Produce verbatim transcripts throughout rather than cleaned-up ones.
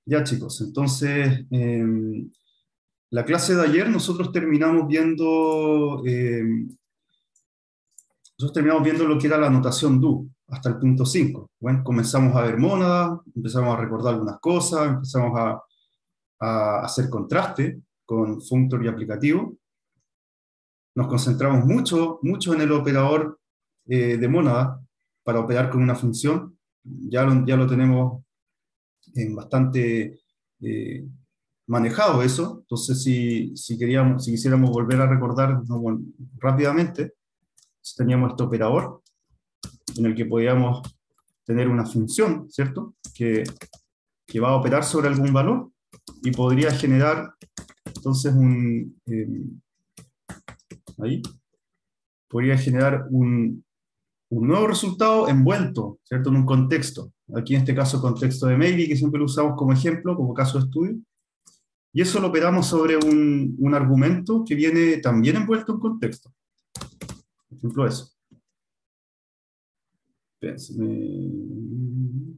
Ya chicos, entonces, eh, la clase de ayer nosotros terminamos viendo, eh, nosotros terminamos viendo lo que era la notación do, hasta el punto cinco. Bueno, comenzamos a ver mónadas, empezamos a recordar algunas cosas, empezamos a, a hacer contraste con functor y aplicativo. Nos concentramos mucho, mucho en el operador eh, de mónada para operar con una función. Ya lo, ya lo tenemos en bastante eh, manejado eso. Entonces, si, si, queríamos, si quisiéramos volver a recordar, ¿no?, bueno, rápidamente, teníamos este operador en el que podíamos tener una función, ¿cierto?, que, que va a operar sobre algún valor y podría generar, entonces, un, eh, ahí, podría generar un, un nuevo resultado envuelto, ¿cierto?, en un contexto. Aquí en este caso, contexto de maybe, que siempre lo usamos como ejemplo, como caso de estudio. Y eso lo operamos sobre un, un argumento que viene también envuelto en contexto. Por ejemplo, eso. Espérense, me...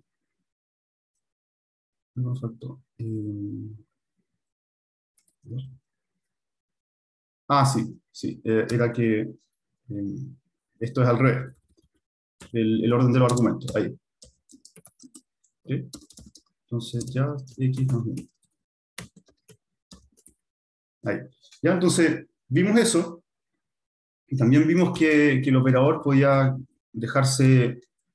me faltó. Eh... Ah, sí, sí. Eh, era que eh, esto es al revés. El, el orden de los argumentos. Ahí. ¿Okay? Entonces ya x más uno. Ahí. Ya, entonces vimos eso. Y también vimos que, que el operador podía dejarse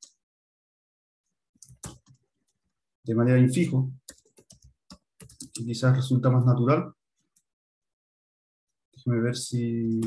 de manera infijo, que quizás resulta más natural. Déjame ver si...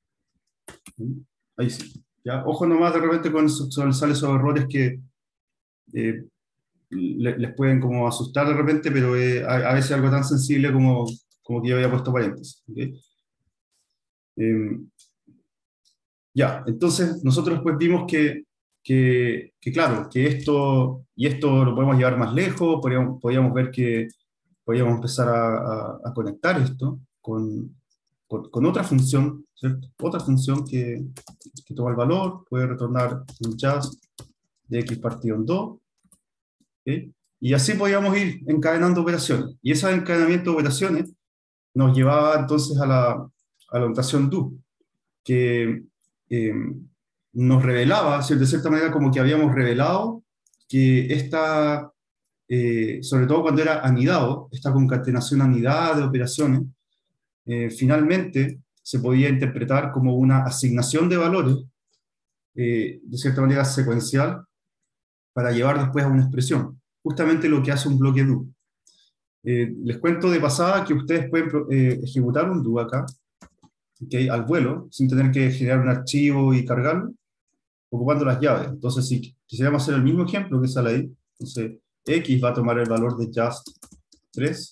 Ahí sí. ¿Ya? Ojo nomás de repente con salen esos errores que eh, le, les pueden como asustar de repente, pero eh, a, a veces algo tan sensible como, como que yo había puesto paréntesis. ¿Okay? Eh, ya, entonces nosotros después vimos que, que, que, claro, que esto, y esto lo podemos llevar más lejos, podríamos, podríamos ver que podríamos empezar a, a, a conectar esto con, con, con otra función, ¿cierto? Otra función que, que toma el valor, puede retornar un just de x partido en dos, ¿okay? Y así podíamos ir encadenando operaciones. Y ese encadenamiento de operaciones nos llevaba entonces a la, a la notación do, que eh, nos revelaba, de cierta manera, como que habíamos revelado que esta, eh, sobre todo cuando era anidado, esta concatenación anidada de operaciones, eh, finalmente se podía interpretar como una asignación de valores, eh, de cierta manera secuencial, para llevar después a una expresión. Justamente lo que hace un bloque do. Eh, les cuento de pasada que ustedes pueden eh, ejecutar un do acá, ¿okay?, al vuelo, sin tener que generar un archivo y cargarlo, ocupando las llaves. Entonces, si quisiéramos hacer el mismo ejemplo que sale ahí, entonces x va a tomar el valor de just tres,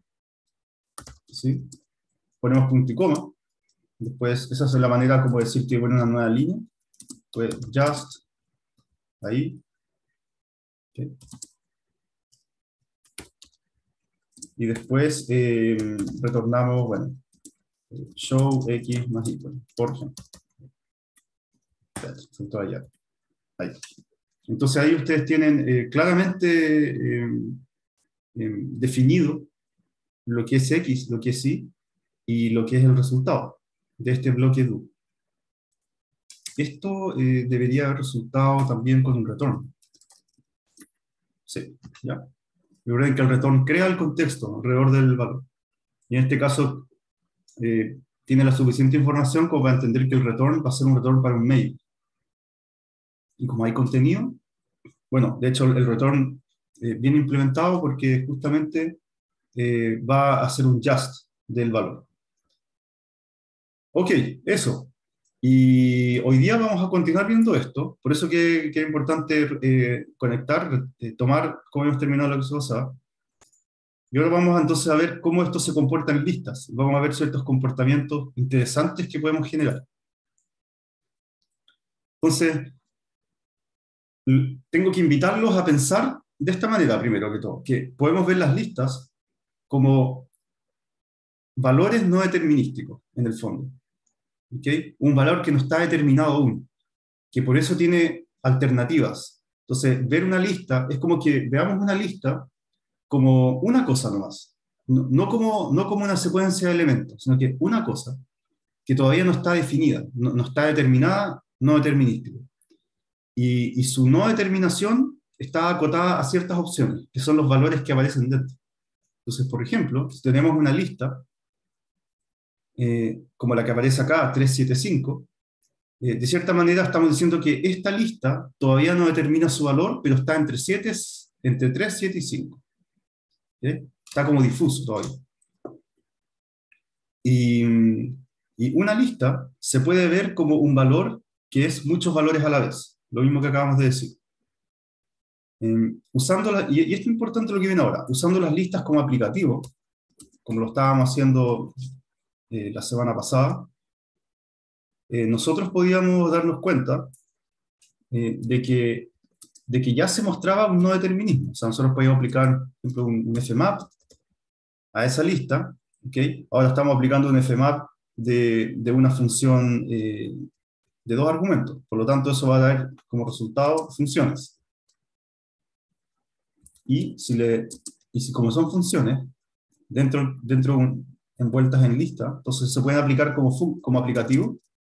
¿sí? Ponemos punto y coma, después esa es la manera como decir que pone una nueva línea, pues just, ahí, ¿okay?, y después eh, retornamos, bueno, show x más igual, por ejemplo. Allá. Ahí. Entonces ahí ustedes tienen eh, claramente eh, eh, definido lo que es x, lo que es y, y lo que es el resultado de este bloque do. Esto eh, debería haber resultado también con un retorno. Sí, ¿ya? Recuerden que el retorno crea el contexto alrededor del valor. Y en este caso eh, tiene la suficiente información como para entender que el retorno va a ser un retorno para un mail. Y como hay contenido, bueno, de hecho el retorno eh, viene implementado porque justamente eh, va a hacer un just del valor. Ok, eso. Y hoy día vamos a continuar viendo esto, por eso que, que es importante eh, conectar, eh, tomar cómo hemos terminado la clase pasada. Y ahora vamos entonces a ver cómo esto se comporta en listas. Vamos a ver ciertos comportamientos interesantes que podemos generar. Entonces, tengo que invitarlos a pensar de esta manera, primero que todo, que podemos ver las listas como valores no determinísticos, en el fondo. ¿Okay? Un valor que no está determinado aún, que por eso tiene alternativas. Entonces, ver una lista es como que veamos una lista como una cosa nomás, no, no como, no como una secuencia de elementos, sino que una cosa que todavía no está definida, no, no está determinada, no determinística. Y, y su no determinación está acotada a ciertas opciones, que son los valores que aparecen dentro. Entonces, por ejemplo, si tenemos una lista, eh, como la que aparece acá, trescientos setenta y cinco, eh, de cierta manera estamos diciendo que esta lista todavía no determina su valor, pero está entre, siete, entre tres, siete y cinco. ¿Sí? Está como difuso todavía. Y, y una lista se puede ver como un valor que es muchos valores a la vez, lo mismo que acabamos de decir. Eh, usando la, y, y esto es importante lo que viene ahora, usando las listas como aplicativo, como lo estábamos haciendo eh, la semana pasada, eh, nosotros podíamos darnos cuenta eh, de, que, de que ya se mostraba un no determinismo. O sea, nosotros podíamos aplicar, por ejemplo, un, un fmap a esa lista, ¿okay? Ahora estamos aplicando un fmap de, de una función eh, de dos argumentos, por lo tanto eso va a dar como resultado funciones. Y, si le, y si como son funciones, dentro, dentro un, envueltas en lista, entonces se pueden aplicar como, como aplicativo,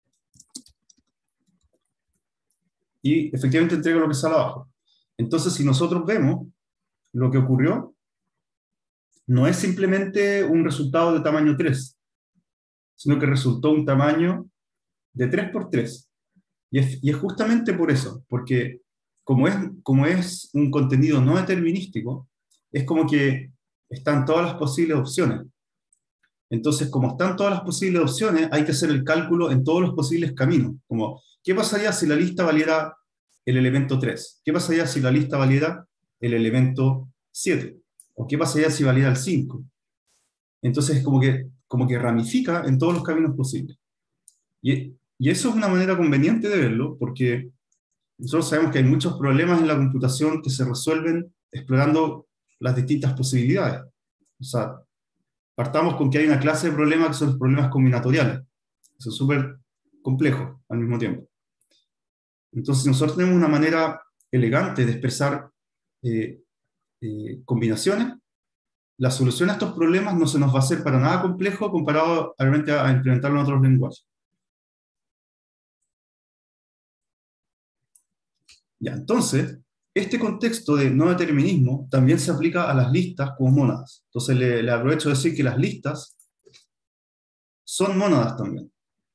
y efectivamente entrega lo que sale abajo. Entonces, si nosotros vemos lo que ocurrió, no es simplemente un resultado de tamaño tres, sino que resultó un tamaño de tres por tres. Y es, y es justamente por eso, porque como es, como es un contenido no determinístico, es como que están todas las posibles opciones. Entonces, como están todas las posibles opciones, hay que hacer el cálculo en todos los posibles caminos. Como, ¿qué pasaría si la lista valiera el elemento tres? ¿Qué pasaría si la lista valiera el elemento siete? ¿O qué pasaría si valiera el cinco? Entonces, como que, como que ramifica en todos los caminos posibles. Y, y eso es una manera conveniente de verlo, porque nosotros sabemos que hay muchos problemas en la computación que se resuelven explorando las distintas posibilidades. O sea, partamos con que hay una clase de problemas que son los problemas combinatoriales. Eso es súper complejo al mismo tiempo. Entonces nosotros tenemos una manera elegante de expresar eh, eh, combinaciones. La solución a estos problemas no se nos va a hacer para nada complejo comparado realmente a implementarlo en otros lenguajes. Ya, entonces, este contexto de no determinismo también se aplica a las listas como mónadas. Entonces le, le aprovecho de decir que las listas son mónadas también.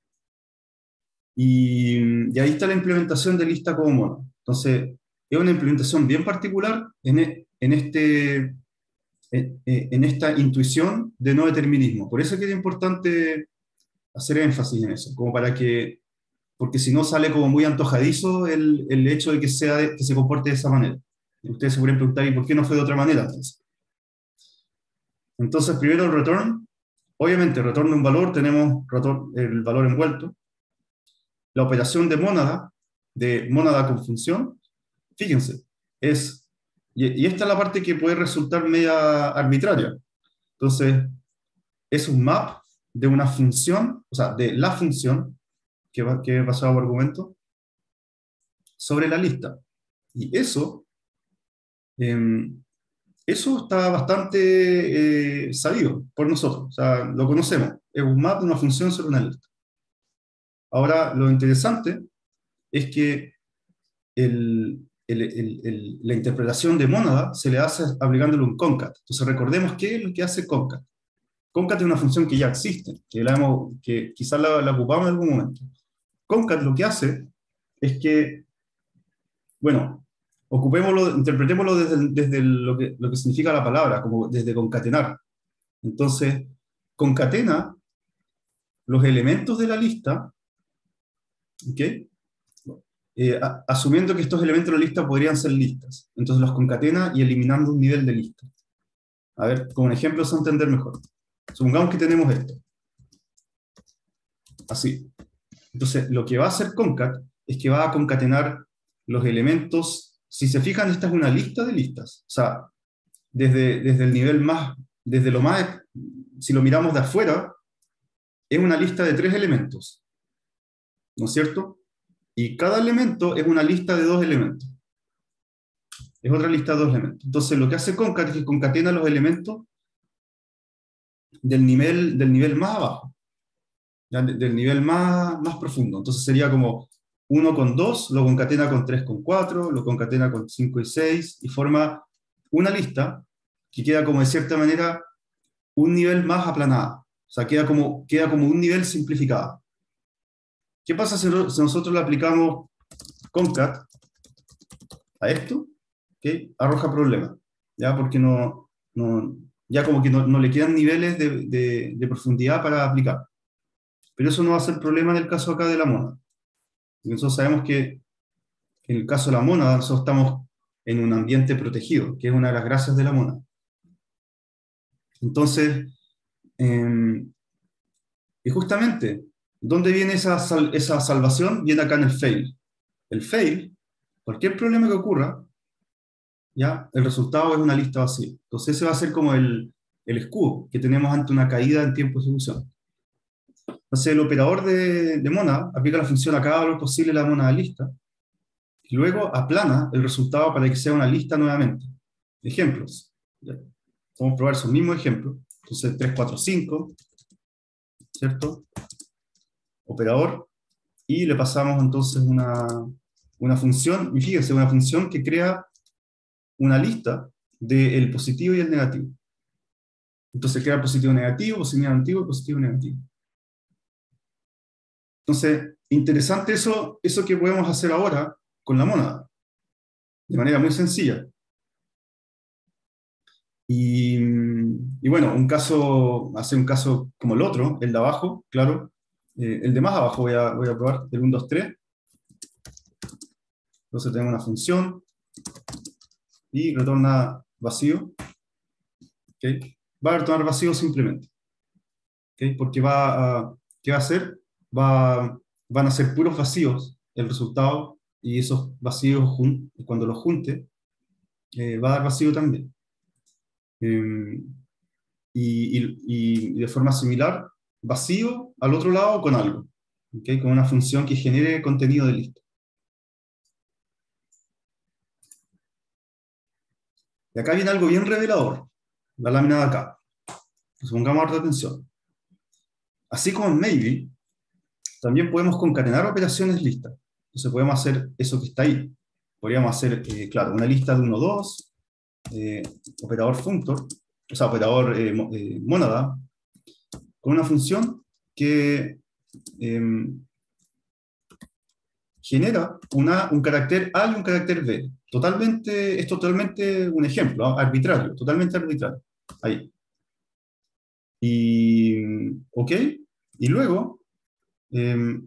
Y, y ahí está la implementación de lista como mónada. Entonces, es una implementación bien particular en, e, en, este, en, en esta intuición de no determinismo. Por eso que es importante hacer énfasis en eso, como para que, porque si no sale como muy antojadizo el, el hecho de que, sea de, que se comporte de esa manera. Y ustedes se pueden preguntar, ¿y por qué no fue de otra manera entonces? Entonces, primero el return. Obviamente, retorno un valor, tenemos retorn, el valor envuelto. La operación de mónada, de mónada con función, fíjense, es, y, y esta es la parte que puede resultar media arbitraria. Entonces, es un map de una función, o sea, de la función, que, va, que es basado por argumento, sobre la lista. Y eso, eh, eso está bastante eh, sabido por nosotros, o sea, lo conocemos. Es un map de una función sobre una lista. Ahora, lo interesante es que el, el, el, el, la interpretación de mónada se le hace aplicándole un concat. Entonces, recordemos qué es lo que hace concat. Concat es una función que ya existe, que, la hemos, que quizás la, la ocupamos en algún momento. Concat lo que hace es que, bueno, ocupémoslo, interpretémoslo desde, desde lo, que, lo que significa la palabra, como desde concatenar. Entonces, concatena los elementos de la lista, ¿ok? Eh, a, asumiendo que estos elementos de la lista podrían ser listas. Entonces los concatena y eliminando un nivel de lista. A ver, como un ejemplo se va a entender mejor. Supongamos que tenemos esto. Así. Entonces, lo que va a hacer concat es que va a concatenar los elementos. Si se fijan, esta es una lista de listas. O sea, desde, desde el nivel más, desde lo más, si lo miramos de afuera, es una lista de tres elementos. ¿No es cierto? Y cada elemento es una lista de dos elementos. es otra lista de dos elementos. Entonces lo que hace concat es que concatena los elementos del nivel, del nivel más abajo, ¿ya? Del nivel más, más profundo. Entonces sería como uno con dos, lo concatena con tres con cuatro, lo concatena con cinco y seis, y forma una lista que queda como de cierta manera un nivel más aplanada. O sea, queda como, queda como un nivel simplificado. ¿Qué pasa si, si nosotros le aplicamos concat a esto? ¿Okay? Arroja problema, ¿ya? Porque no, no, ya como que no, no le quedan niveles de, de, de profundidad para aplicar. Pero eso no va a ser problema en el caso acá de la mónada. Nosotros sabemos que en el caso de la mónada, nosotros estamos en un ambiente protegido, que es una de las gracias de la mónada. Entonces, eh, y justamente, ¿dónde viene esa, sal, esa salvación? Viene acá en el fail. El fail, cualquier problema que ocurra, ¿ya? El resultado es una lista vacía. Entonces ese va a ser como el, el escudo que tenemos ante una caída en tiempo de ejecución. Entonces el operador de, de mónada aplica la función a cada valor posible de la mónada lista, y luego aplana el resultado para que sea una lista nuevamente. Ejemplos. ¿Ya? Vamos a probar esos mismos ejemplos. Entonces tres, cuatro, cinco, ¿cierto? Operador, y le pasamos entonces una, una función, y fíjense, una función que crea una lista del positivo y el negativo. Entonces crea positivo negativo, positivo negativo, positivo negativo. Entonces, interesante eso, eso que podemos hacer ahora con la mónada, de manera muy sencilla. Y, y bueno, un caso, hacer un caso como el otro, el de abajo, claro, eh, el de más abajo voy a, voy a probar, el uno, dos, tres. Entonces tenemos una función y retorna vacío. ¿Okay? Va a retornar vacío simplemente. ¿Okay? Porque va a, ¿qué va a hacer? Va, van a ser puros vacíos el resultado, y esos vacíos, cuando los junte, eh, va a dar vacío también. Eh, y, y, y de forma similar, vacío al otro lado con algo, ¿okay? Con una función que genere contenido de lista. Y acá viene algo bien revelador, la lámina de acá. Entonces, pongamos harta atención. Así como en Maybe, también podemos concatenar operaciones listas. Entonces podemos hacer eso que está ahí. Podríamos hacer, eh, claro, una lista de uno, dos, eh, operador functor, o sea, operador eh, eh, mónada, con una función que eh, genera una, un carácter A y un carácter B. Totalmente, es totalmente un ejemplo, ¿no? Arbitrario, totalmente arbitrario. Ahí. Y, ok, y luego, eh,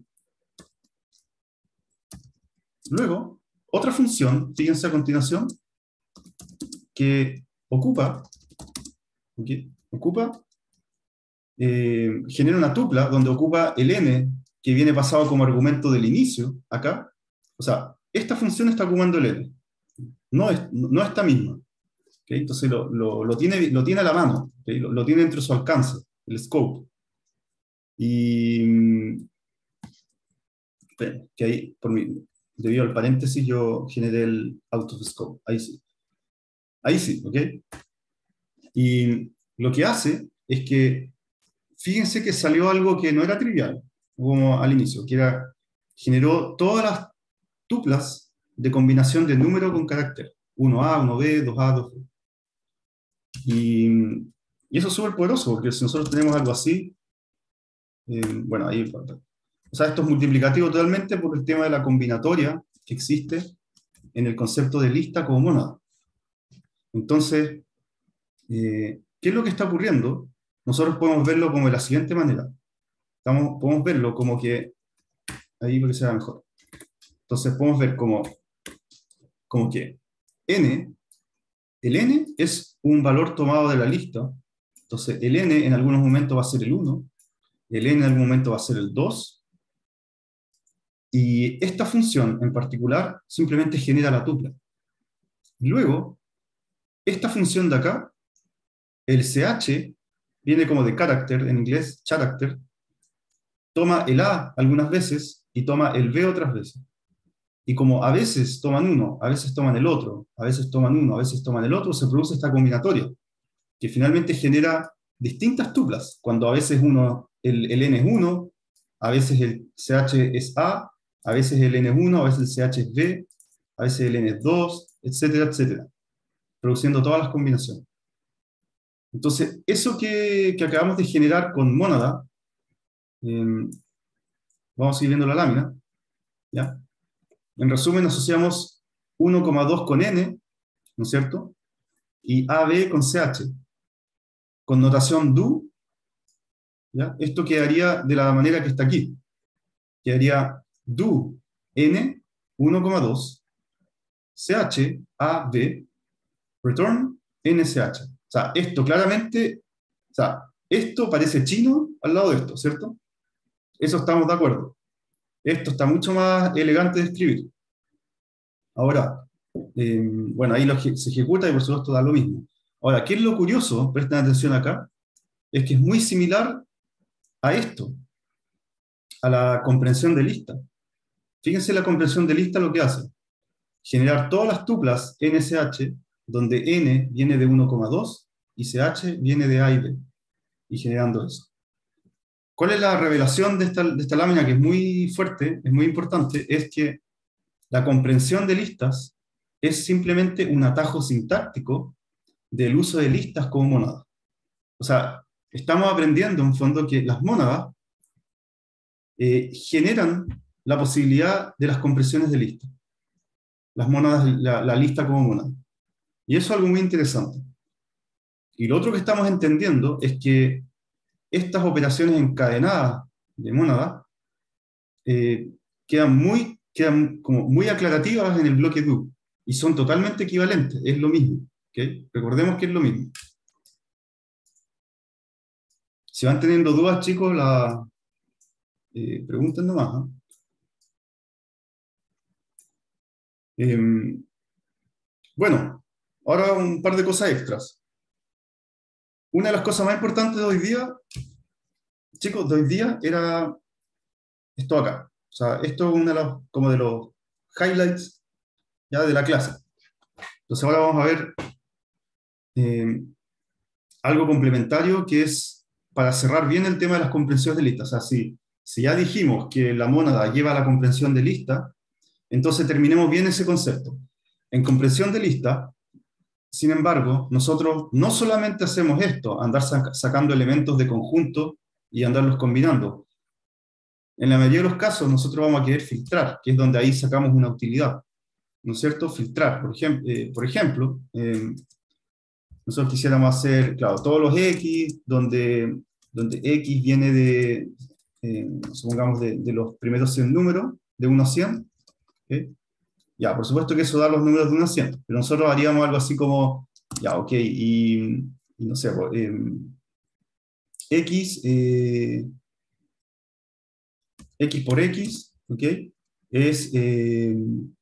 luego, otra función, fíjense a continuación, que ocupa, ¿okay? Ocupa, eh, genera una tupla donde ocupa el n, que viene pasado como argumento del inicio, acá. O sea, esta función está ocupando el n, no, es, no esta misma. ¿Okay? Entonces lo, lo, lo, tiene, lo tiene a la mano, ¿okay? lo, lo tiene dentro de su alcance, el scope. Y espera, que ahí, por mi, debido al paréntesis, yo generé el out of scope. Ahí sí. Ahí sí, ¿ok? Y lo que hace es que, fíjense que salió algo que no era trivial, como al inicio, que era, generó todas las tuplas de combinación de número con carácter. uno A, uno B, dos A, dos B. Y, y eso es súper poderoso, porque si nosotros tenemos algo así, eh, bueno, ahí, o sea, esto es multiplicativo totalmente por el tema de la combinatoria que existe en el concepto de lista como mónada. Entonces, eh, ¿qué es lo que está ocurriendo? Nosotros podemos verlo como de la siguiente manera. Estamos, podemos verlo como que, ahí para que sea mejor. Entonces podemos ver como, como que n, el n es un valor tomado de la lista. Entonces el n en algunos momentos va a ser el uno, el n en algún momento va a ser el dos, y esta función en particular simplemente genera la tupla. Luego, esta función de acá, el ch, viene como de character, en inglés, character, toma el a algunas veces y toma el b otras veces. Y como a veces toman uno, a veces toman el otro, a veces toman uno, a veces toman el otro, se produce esta combinatoria, que finalmente genera distintas tuplas, cuando a veces uno, el, el N es uno, a veces el C H es A, a veces el N es uno, a veces el C H es B, a veces el N es dos, etcétera, etcétera, produciendo todas las combinaciones. Entonces, eso que, que acabamos de generar con mónada, eh, vamos a seguir viendo la lámina, ¿ya? En resumen, asociamos uno coma dos con N, ¿no es cierto? Y A B con C H. Con notación do, ¿ya? Esto quedaría de la manera que está aquí. Quedaría do N uno coma dos, C H A B, return N C H. O sea, esto claramente, o sea, esto parece chino al lado de esto, ¿cierto? Eso estamos de acuerdo. Esto está mucho más elegante de escribir. Ahora, eh, bueno, ahí lo, se ejecuta y por supuesto da lo mismo. Ahora, ¿qué es lo curioso? Presten atención acá. Es que es muy similar a esto, a la comprensión de lista. Fíjense la comprensión de lista lo que hace. Generar todas las tuplas N C H, donde N viene de uno coma dos y C H viene de A y B, y generando eso. ¿Cuál es la revelación de esta, de esta lámina, que es muy fuerte, es muy importante? Es que la comprensión de listas es simplemente un atajo sintáctico del uso de listas como mónadas. O sea, estamos aprendiendo en fondo que las mónadas eh, generan la posibilidad de las compresiones de listas. Las mónadas, la, la lista como mónada. Y eso es algo muy interesante. Y lo otro que estamos entendiendo es que estas operaciones encadenadas de mónada eh, quedan, muy, quedan como muy aclarativas en el bloque do, y son totalmente equivalentes, es lo mismo. ¿Okay? Recordemos que es lo mismo. Si van teniendo dudas, chicos, la, eh, pregunten nomás. ¿eh? Eh, bueno, ahora un par de cosas extras. Una de las cosas más importantes de hoy día, chicos, de hoy día era esto acá. O sea, esto es uno de los, como de los highlights ya de la clase. Entonces ahora vamos a ver eh, algo complementario, que es para cerrar bien el tema de las comprensiones de lista. O sea, si, si ya dijimos que la mónada lleva a la comprensión de lista, entonces terminemos bien ese concepto. En comprensión de lista, sin embargo, nosotros no solamente hacemos esto, andar sac sacando elementos de conjunto y andarlos combinando. En la mayoría de los casos nosotros vamos a querer filtrar, que es donde ahí sacamos una utilidad, ¿no es cierto? Filtrar, por, ejem eh, por ejemplo, eh, nosotros quisiéramos hacer, claro, todos los X, donde, donde X viene de, eh, supongamos, de, de los primeros cien números, de uno a cien, ¿okay? Ya, por supuesto que eso da los números de uno a cien, pero nosotros haríamos algo así como, ya, ok, y, y no sé, eh, X, eh, X por X, ok, es, eh,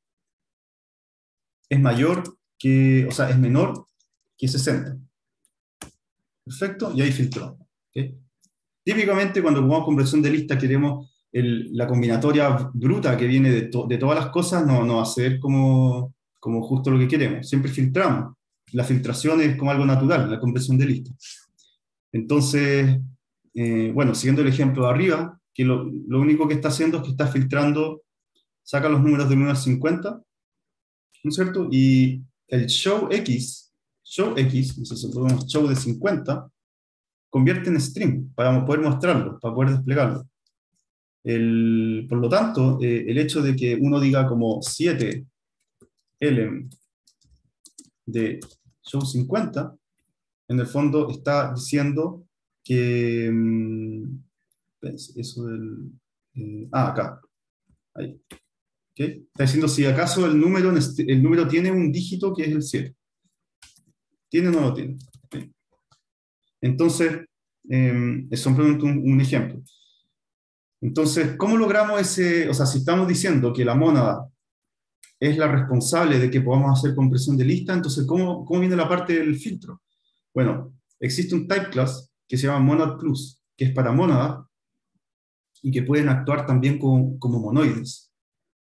es mayor que, o sea, es menor que sesenta. Perfecto, y ahí filtró. ¿Okay? Típicamente cuando ocupamos compresión de lista queremos el, la combinatoria bruta que viene de, to, de todas las cosas, no, no va a ser como, como justo lo que queremos. Siempre filtramos. La filtración es como algo natural, la compresión de lista. Entonces, eh, bueno, siguiendo el ejemplo de arriba, que lo, lo único que está haciendo es que está filtrando, saca los números del uno al cincuenta, ¿no es cierto? Y el show X, show X, entonces ponemos show de cincuenta, convierte en string para poder mostrarlo, para poder desplegarlo. El, por lo tanto, eh, el hecho de que uno diga como siete elem de show cincuenta, en el fondo está diciendo que, mmm, eso del, eh, ah, acá, ahí, ¿okay? Está diciendo si acaso el número, el número tiene un dígito que es el siete. ¿Tiene o no lo tiene? ¿Okay? Entonces, eh, es simplemente un, un ejemplo. Entonces, ¿cómo logramos ese, o sea, si estamos diciendo que la mónada es la responsable de que podamos hacer compresión de lista, entonces, ¿cómo, cómo viene la parte del filtro? Bueno, existe un type class que se llama monad plus, que es para mónada, y que pueden actuar también como, como monoides.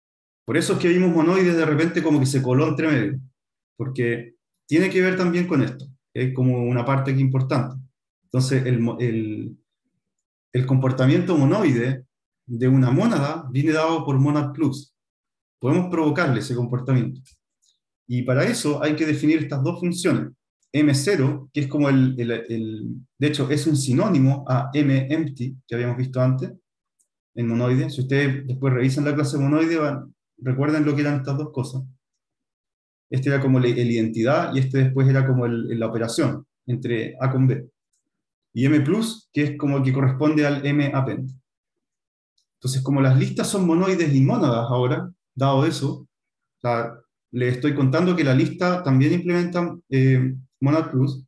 Por eso es que vimos monoides de repente como que se coló entre medio, porque tiene que ver también con esto, que es como una parte aquí importante. Entonces, el, el, el comportamiento monoide de una mónada viene dado por monad plus. Podemos provocarle ese comportamiento. Y para eso hay que definir estas dos funciones. eme cero, que es como el, el, el de hecho, es un sinónimo a mEmpty, que habíamos visto antes, en monoide. Si ustedes después revisan la clase monoide, van, recuerden lo que eran estas dos cosas. Este era como el, el identidad, y este después era como el, el, la operación entre A con B. Y M+, que es como el que corresponde al mappend. Entonces, como las listas son monoides y mónadas ahora, dado eso, o sea, le estoy contando que la lista también implementa eh, monad plus,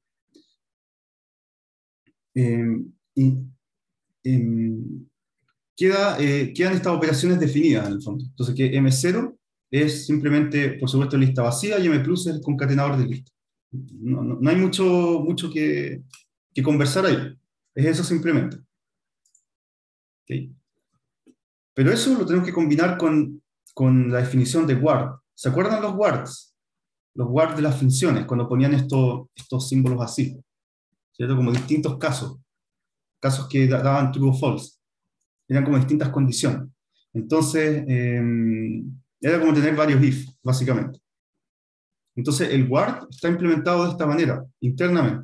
eh, y, eh, queda, eh, quedan estas operaciones definidas en el fondo. Entonces, que eme cero es simplemente, por supuesto, lista vacía, y M+ es el concatenador de lista. No, no, no hay mucho, mucho que, que conversar ahí. Es eso simplemente. ¿Okay? Pero eso lo tenemos que combinar con, con la definición de ward. ¿Se acuerdan los wards? Los wards de las funciones, cuando ponían esto, estos símbolos así, ¿cierto? Como distintos casos. Casos que daban true o false. Eran como distintas condiciones. Entonces, eh, era como tener varios if, básicamente. Entonces, el ward está implementado de esta manera, internamente,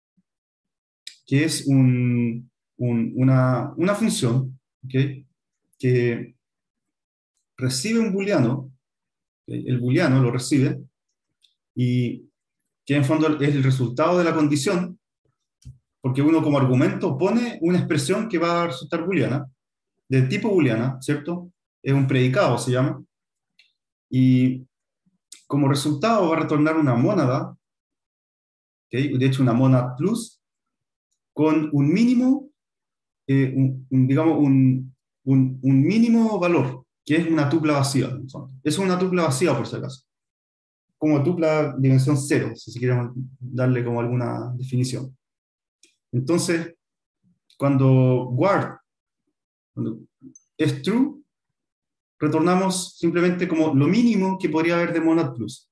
que es un, un, una, una función, ¿okay?, que recibe un booleano, ¿okay?, el booleano lo recibe, y que en fondo es el resultado de la condición, porque uno como argumento pone una expresión que va a resultar booleana, de tipo booleana, ¿cierto? Es un predicado, se llama, y como resultado va a retornar una mónada, ¿okay?, de hecho una monad plus, con un mínimo, eh, un, un, digamos, un, un, un mínimo valor, que es una tupla vacía. Eso es una tupla vacía, por si acaso. Como tupla dimensión cero, si queremos darle como alguna definición. Entonces, cuando ward cuando es true, retornamos simplemente como lo mínimo que podría haber de monad plus.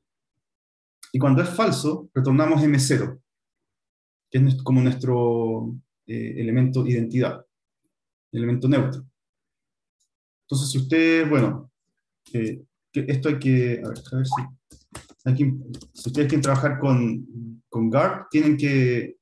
Y cuando es falso, retornamos eme cero, que es como nuestro eh, elemento identidad, elemento neutro. Entonces, si ustedes, bueno, eh, esto hay que, a ver, a ver si, hay que, si ustedes quieren trabajar con, con guard, tienen que,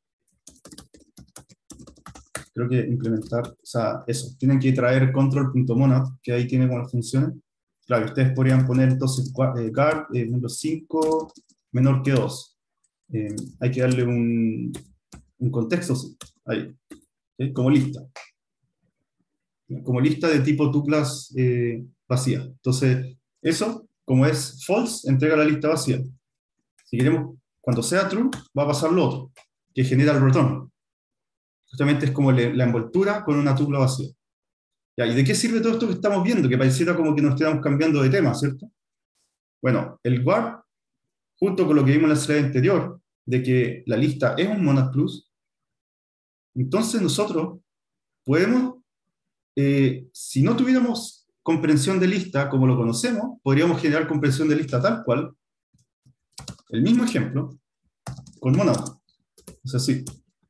creo que implementar, o sea, eso, tienen que traer control.monad, que ahí tiene como las funciones. Claro, ustedes podrían poner entonces eh, guard, eh, número cinco, menor que dos. Eh, hay que darle un, un contexto ahí, ¿sí?, como lista. Como lista de tipo tuplas eh, vacía. Entonces, eso, como es false, entrega la lista vacía. Si queremos, cuando sea true, va a pasar lo otro, que genera el retorno. Justamente es como le, la envoltura con una tupla vacía. ¿Ya? ¿Y de qué sirve todo esto que estamos viendo? Que pareciera como que nos estuviéramos cambiando de tema, ¿cierto? Bueno, el ward, junto con lo que vimos en la slide anterior, de que la lista es un monad plus, entonces nosotros podemos, eh, si no tuviéramos comprensión de lista como lo conocemos, podríamos generar comprensión de lista tal cual, el mismo ejemplo, con monad. O sea, sí.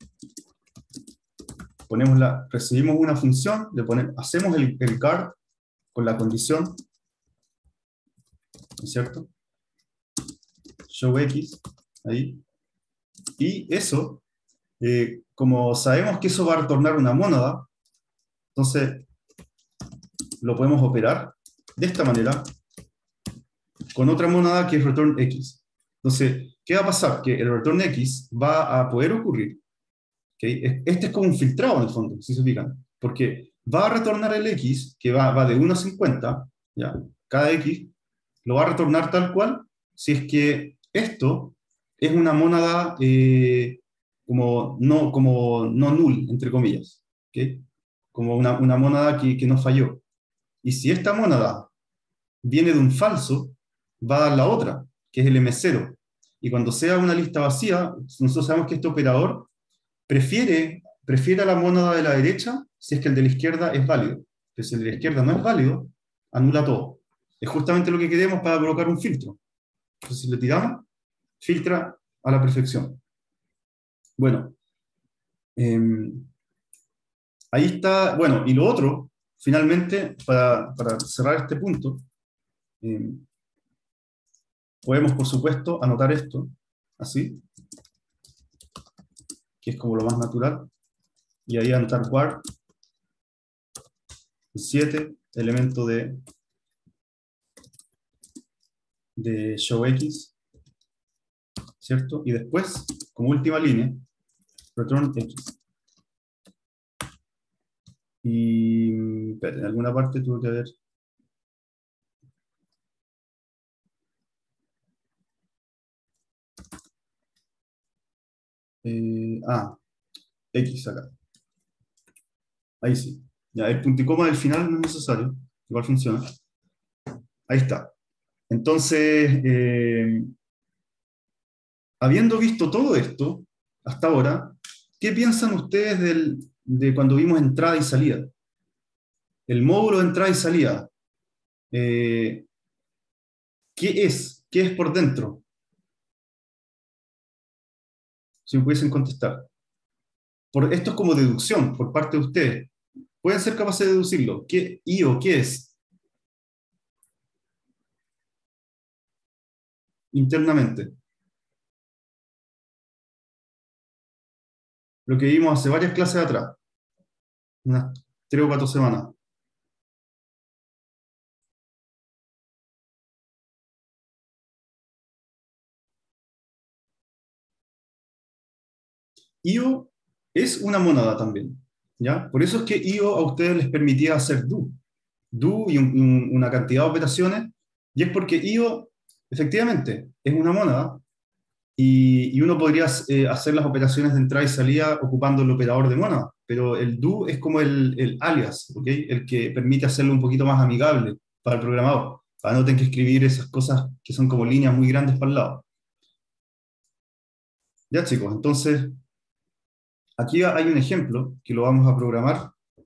Ponemos la, recibimos una función, le ponemos, hacemos el, el guard con la condición, ¿no es cierto? Show X, ahí. Y eso, eh, como sabemos que eso va a retornar una mónada, entonces lo podemos operar de esta manera con otra mónada que es return X. Entonces, ¿qué va a pasar? Que el return X va a poder ocurrir. ¿Okay? Este es como un filtrado en el fondo, si se fijan. Porque va a retornar el X, que va, va de uno a cincuenta, ¿ya? Cada X, lo va a retornar tal cual, si es que esto es una mónada eh, como, no, como no null, entre comillas. ¿Okay? Como una, una mónada que, que no falló. Y si esta mónada viene de un falso, va a dar la otra, que es el eme cero. Y cuando sea una lista vacía, nosotros sabemos que este operador prefiere, prefiere a la mónada de la derecha si es que el de la izquierda es válido. Pero si el de la izquierda no es válido, anula todo. Es justamente lo que queremos para colocar un filtro. Entonces, si le tiramos, filtra a la perfección. Bueno, eh, ahí está. Bueno, y lo otro, finalmente, para, para cerrar este punto, eh, podemos, por supuesto, anotar esto, así, que es como lo más natural, y ahí anotar var siete, elemento de, de showX, ¿cierto? Y después, como última línea, return X. Y, espera, en alguna parte tuve que haber... Eh, ah, X acá. Ahí sí. Ya, el punto y coma del final no es necesario. Igual funciona. Ahí está. Entonces, eh, habiendo visto todo esto hasta ahora, ¿qué piensan ustedes del, de cuando vimos entrada y salida? El módulo de entrada y salida. Eh, ¿Qué es? ¿Qué es por dentro? Si me pudiesen contestar. Por, esto es como deducción por parte de ustedes. Pueden ser capaces de deducirlo. ¿Qué I O qué es? Internamente. Lo que vimos hace varias clases atrás. Unas tres o cuatro semanas. I O es una mónada también, ¿ya? Por eso es que I O a ustedes les permitía hacer do. Do y un, un, una cantidad de operaciones, y es porque I O, efectivamente, es una mónada, y, y uno podría eh, hacer las operaciones de entrada y salida ocupando el operador de mónada, pero el do es como el, el alias, ¿ok? El que permite hacerlo un poquito más amigable para el programador, para no tener que escribir esas cosas que son como líneas muy grandes para el lado. Ya, chicos, entonces... Aquí hay un ejemplo que lo vamos a programar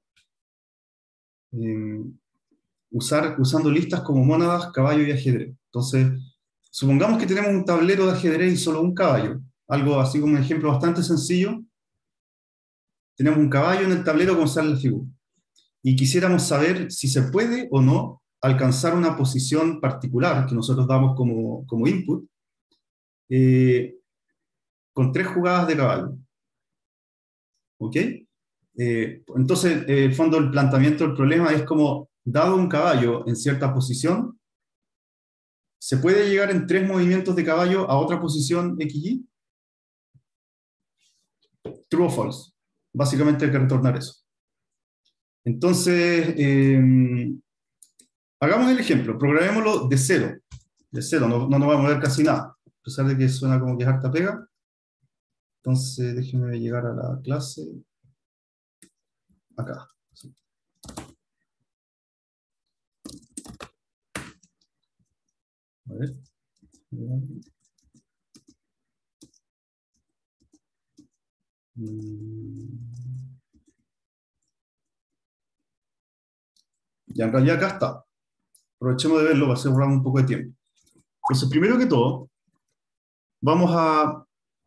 eh, usar, usando listas como mónadas, caballo y ajedrez. Entonces, supongamos que tenemos un tablero de ajedrez y solo un caballo. Algo así como un ejemplo bastante sencillo. Tenemos un caballo en el tablero con sale la figura. Y quisiéramos saber si se puede o no alcanzar una posición particular que nosotros damos como, como input eh, con tres jugadas de caballo. ¿Ok? Eh, entonces, eh, el fondo del planteamiento del problema es como, dado un caballo en cierta posición, ¿se puede llegar en tres movimientos de caballo a otra posición X Y? True o false. Básicamente hay que retornar eso. Entonces, eh, hagamos el ejemplo, programémoslo de cero. De cero, no, no nos va a mover casi nada. A pesar de que suena como que es harta pega. Entonces, déjenme llegar a la clase. Acá. Sí. A ver. Ya, en realidad acá está. Aprovechemos de verlo para asegurar un poco de tiempo. Entonces, primero que todo, vamos a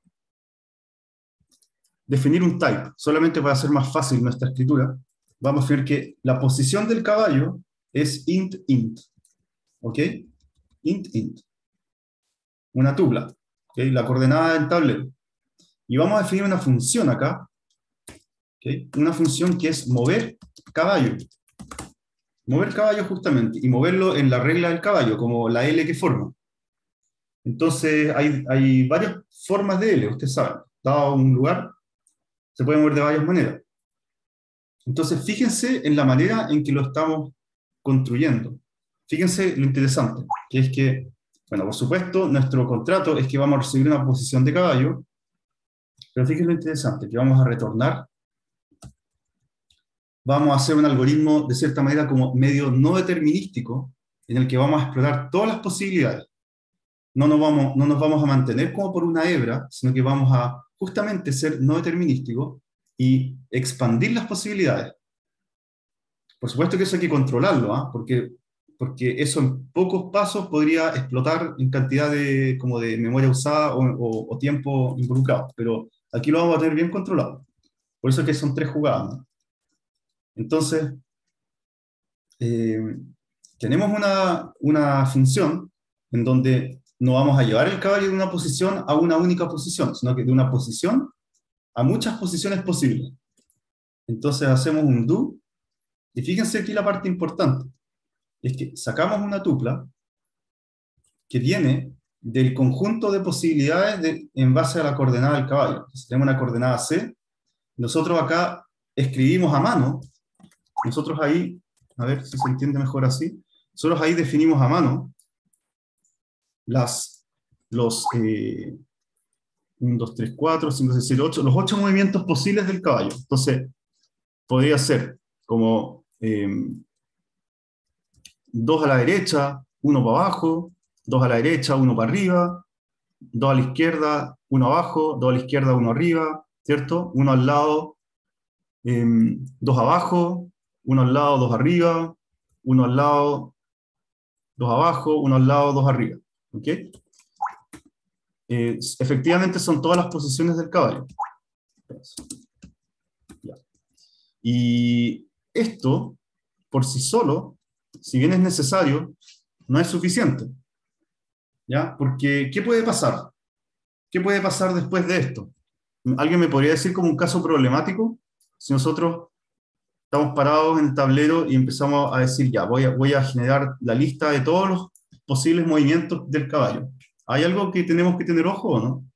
definir un type, solamente para hacer más fácil nuestra escritura. Vamos a definir que la posición del caballo es int int. ¿Ok? Int int. Una tupla. ¿Ok? La coordenada del tablero. Y vamos a definir una función acá. ¿Ok? Una función que es mover caballo. Mover caballo justamente. Y moverlo en la regla del caballo, como la L que forma. Entonces, hay, hay varias formas de L, ustedes saben. Dado un lugar, se puede mover de varias maneras. Entonces, fíjense en la manera en que lo estamos construyendo. Fíjense lo interesante, que es que, bueno, por supuesto, nuestro contrato es que vamos a recibir una posición de caballo, pero fíjense lo interesante, que vamos a retornar, vamos a hacer un algoritmo, de cierta manera, como medio no determinístico, en el que vamos a explorar todas las posibilidades. No nos vamos, no nos vamos a mantener como por una hebra, sino que vamos a justamente ser no determinísticos y expandir las posibilidades. Por supuesto que eso hay que controlarlo, ¿eh? Porque porque eso en pocos pasos podría explotar en cantidad de, como de memoria usada o, o- o tiempo involucrado, pero aquí lo vamos a tener bien controlado. Por eso es que son tres jugadas, ¿no? Entonces, eh, tenemos una, una función en donde no vamos a llevar el caballo de una posición a una única posición, sino que de una posición a muchas posiciones posibles. Entonces hacemos un do, y fíjense aquí la parte importante, es que sacamos una tupla que viene del conjunto de posibilidades de, en base a la coordenada del caballo. Entonces, tenemos una coordenada C, nosotros acá escribimos a mano, nosotros ahí, a ver si se entiende mejor así, nosotros ahí definimos a mano las, los eh, uno, dos, tres, cuatro, cinco, seis, siete, ocho, los ocho movimientos posibles del caballo. Entonces, podría ser como eh, dos a la derecha, uno para abajo, dos a la derecha, uno para arriba, dos a la izquierda, uno abajo, dos a la izquierda, uno arriba, ¿cierto? Uno al lado, eh, dos abajo, uno al lado, dos arriba, uno al lado, dos abajo, uno al lado, dos arriba. ¿Ok? Eh, efectivamente son todas las posiciones del caballo. Ya. Y esto, por sí solo, si bien es necesario, no es suficiente. ¿Ya? Porque, ¿qué puede pasar? ¿Qué puede pasar después de esto? ¿Alguien me podría decir como un caso problemático? Si nosotros estamos parados en el tablero y empezamos a decir, ya, voy a, voy a generar la lista de todos los posibles movimientos del caballo. ¿Hay algo que tenemos que tener ojo o no?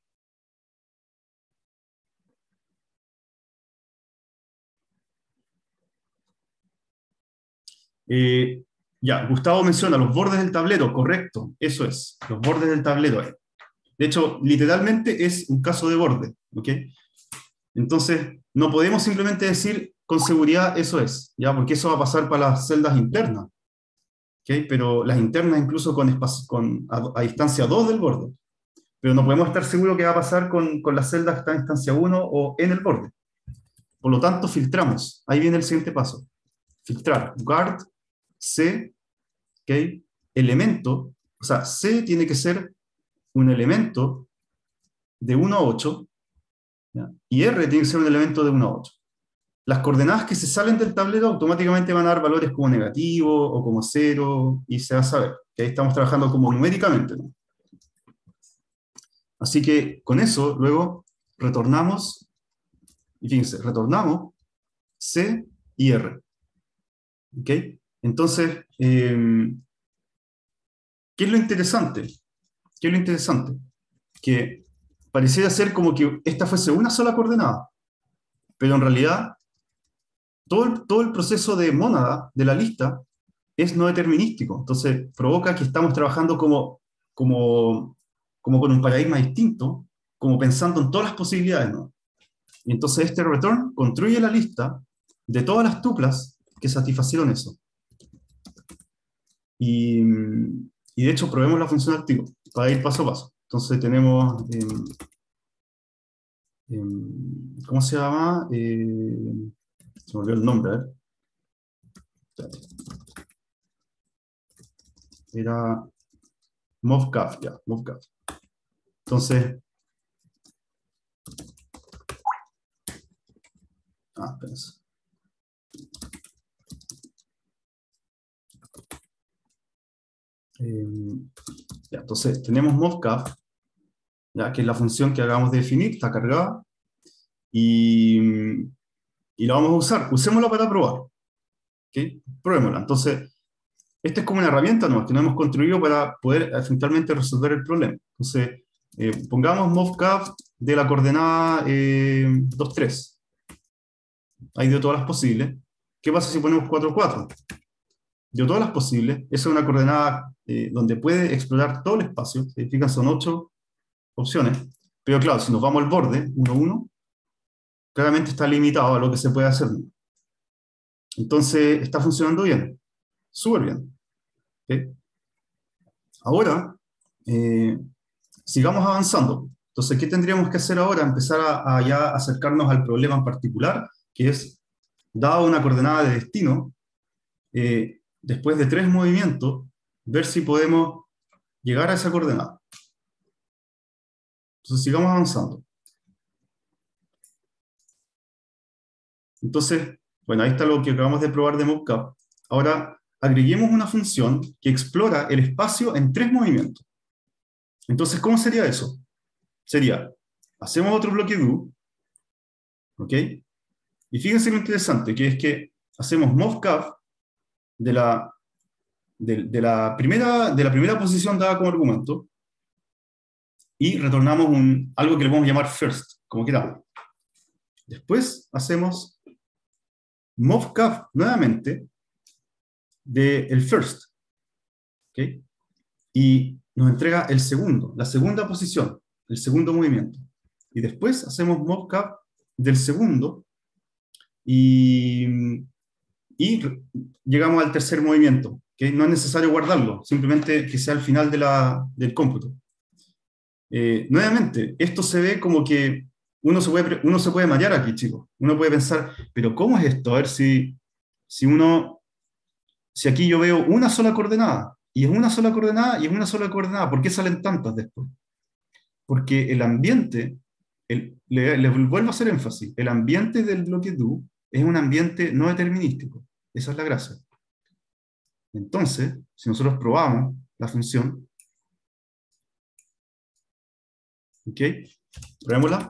Eh, ya, Gustavo menciona los bordes del tablero, correcto, eso es, los bordes del tablero. De hecho, literalmente es un caso de borde, ¿ok? Entonces, no podemos simplemente decir con seguridad eso es, ¿ya? Porque eso va a pasar para las celdas internas, ¿ok? Pero las internas incluso con, espacio, con a, a distancia dos del borde. Pero no podemos estar seguros qué va a pasar con, con las celdas que están en distancia uno o en el borde. Por lo tanto, filtramos. Ahí viene el siguiente paso. Filtrar. Guard, C, ¿ok? Elemento, o sea, C tiene que ser un elemento de uno a ocho, ¿ya? Y R tiene que ser un elemento de uno a ocho. Las coordenadas que se salen del tablero automáticamente van a dar valores como negativo o como cero, y se va a saber que ahí estamos trabajando como numéricamente, ¿no? Así que con eso, luego retornamos, y fíjense, retornamos C y R. ¿Ok? Entonces, eh, ¿qué es lo interesante? ¿Qué es lo interesante? Que pareciera ser como que esta fuese una sola coordenada, pero en realidad todo el, todo el proceso de mónada de la lista es no determinístico. Entonces, provoca que estamos trabajando como, como, como con un paradigma distinto, como pensando en todas las posibilidades, ¿no? Y entonces este return construye la lista de todas las tuplas que satisfacieron eso. Y, y de hecho, probemos la función activo para ir paso a paso. Entonces tenemos, eh, eh, ¿cómo se llama? Eh, se me olvidó el nombre, ¿eh? Era movecaf, ya, movecaf. Entonces, ah, espérense. Eh, ya, entonces tenemos movecaf, ya, que es la función que acabamos de definir, está cargada, y, y la vamos a usar. Usémosla para probar. ¿Okay? Probémosla. Entonces, esta es como una herramienta ¿no? que nos hemos construido para poder eventualmente resolver el problema. Entonces, eh, pongamos movecaf de la coordenada eh, dos, tres. Ahí dio todas las posibles. ¿Qué pasa si ponemos cuatro, cuatro? Dio todas las posibles. Esa es una coordenada eh, donde puede explorar todo el espacio. Se fijan, son ocho opciones. Pero claro, si nos vamos al borde, uno, uno, claramente está limitado a lo que se puede hacer. Entonces, está funcionando bien. Súper bien. ¿Okay? Ahora, eh, sigamos avanzando. Entonces, ¿qué tendríamos que hacer ahora? Empezar a, a ya acercarnos al problema en particular, que es, dado una coordenada de destino, eh, después de tres movimientos, ver si podemos llegar a esa coordenada. Entonces sigamos avanzando. Entonces, bueno, ahí está lo que acabamos de probar de mockup. Ahora, agreguemos una función que explora el espacio en tres movimientos. Entonces, ¿cómo sería eso? Sería, hacemos otro bloque do, ¿ok? Y fíjense lo interesante, que es que hacemos movecap de la, de, de la, primera, de la primera posición dada como argumento y retornamos un, algo que le vamos a llamar first, como queramos. Después hacemos movecap nuevamente del first, ¿ok? Y nos entrega el segundo, la segunda posición, el segundo movimiento. Y después hacemos movecap del segundo y, y llegamos al tercer movimiento, que no es necesario guardarlo, simplemente que sea al final de la, del cómputo. Eh, nuevamente, esto se ve como que uno se puede, uno se puede marear aquí, chicos. Uno puede pensar, pero ¿cómo es esto? A ver si, si uno, si aquí yo veo una sola coordenada, y es una sola coordenada, y es una sola coordenada, ¿por qué salen tantas después? Porque el ambiente, el, le, le vuelvo a hacer énfasis, el ambiente del bloque do es un ambiente no determinístico. Esa es la gracia. Entonces, si nosotros probamos la función, ¿ok? Probémosla.